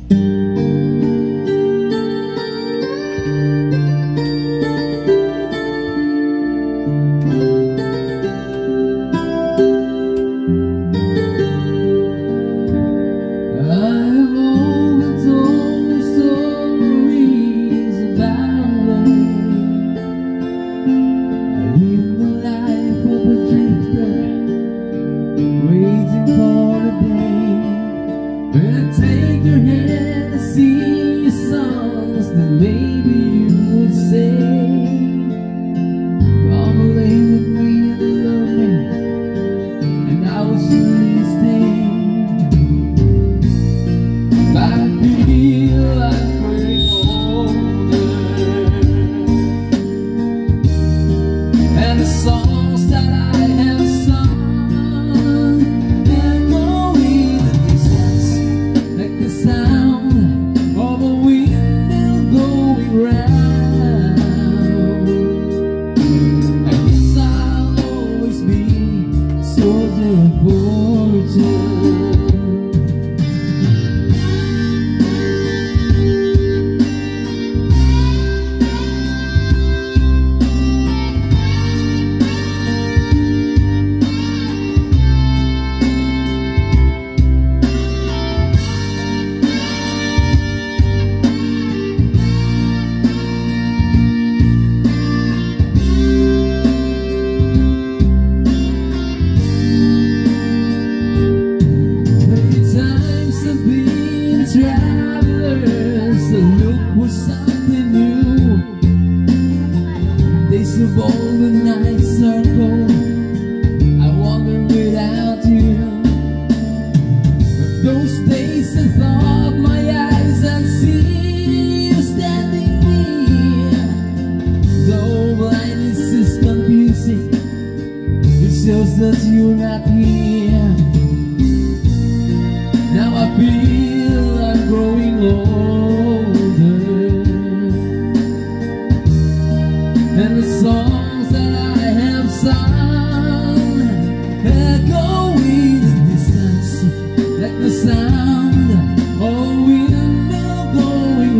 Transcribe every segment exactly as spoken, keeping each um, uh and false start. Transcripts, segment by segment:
Take your hand and sing your songs that maybe you would sing. Come lay with me and love me, and I will surely stay. I feel like we're older, and the songs that I have sung sound of a windmill going round. I guess I'll always be a soldier of fortune. Travelers, the look was something new. Days of old, the nights are cold. I wander without you. But those days I thought my eyes I'd see you standing near. Though blindness is confusing, it shows that you're not here. Now I feel I'm growing older, and the songs that I have sung echo in the distance like the sound of a windmill going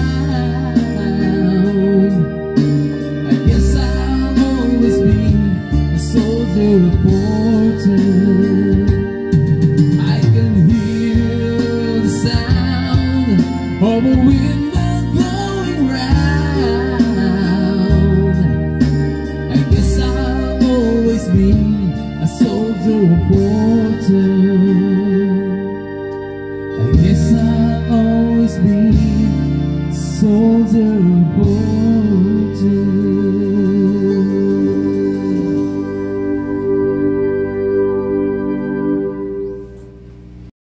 round. I guess I'll always be a soldier of fortune. I can hear the sound of a windmill going round. I guess I'll always be a soldier of fortune. I guess I'll always be a soldier of fortune.